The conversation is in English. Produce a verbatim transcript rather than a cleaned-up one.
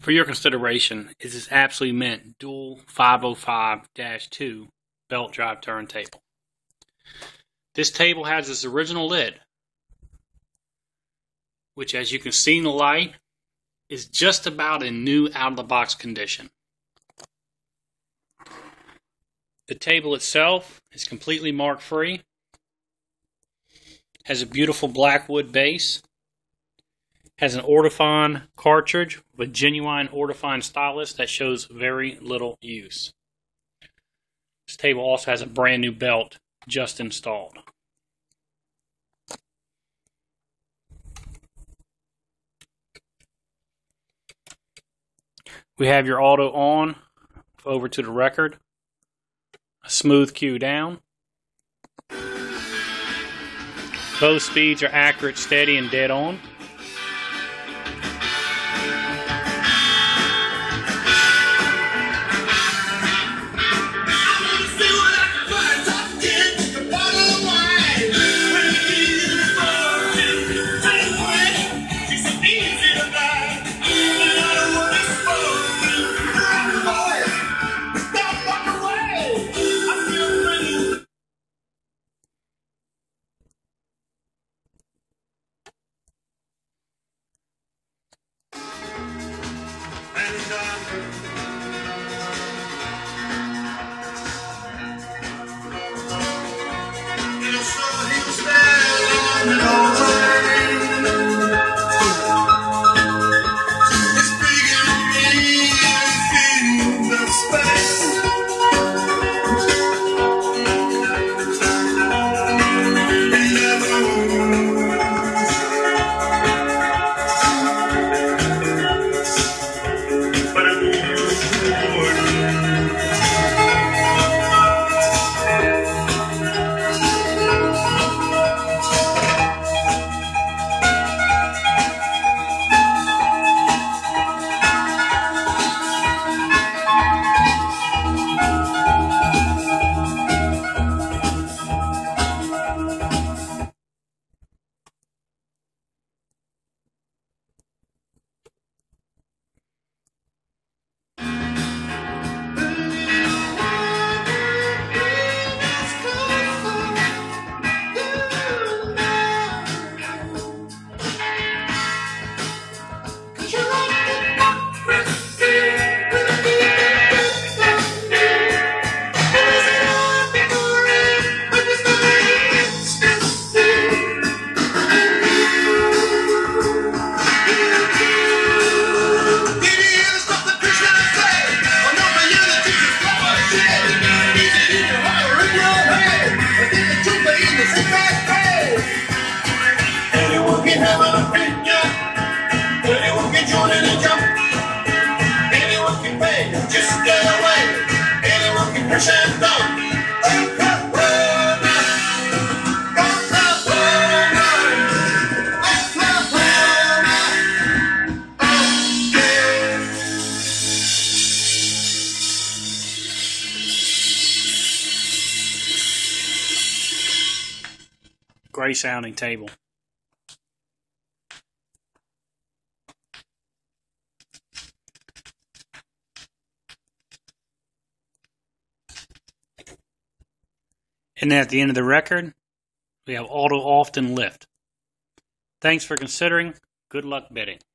For your consideration is this absolutely mint dual five oh five dash two belt drive turntable. This table has its original lid, which as you can see in the light is just about in new out-of-the-box condition. The table itself is completely mark-free, has a beautiful black wood base, has an Ortofon cartridge with genuine Ortofon stylus that shows very little use. This table also has a brand new belt just installed. We have your auto on over to the record, a smooth cue down. Both speeds are accurate, steady, and dead on. Great sounding table. And then at the end of the record, we have auto off and lift. Thanks for considering. Good luck bidding.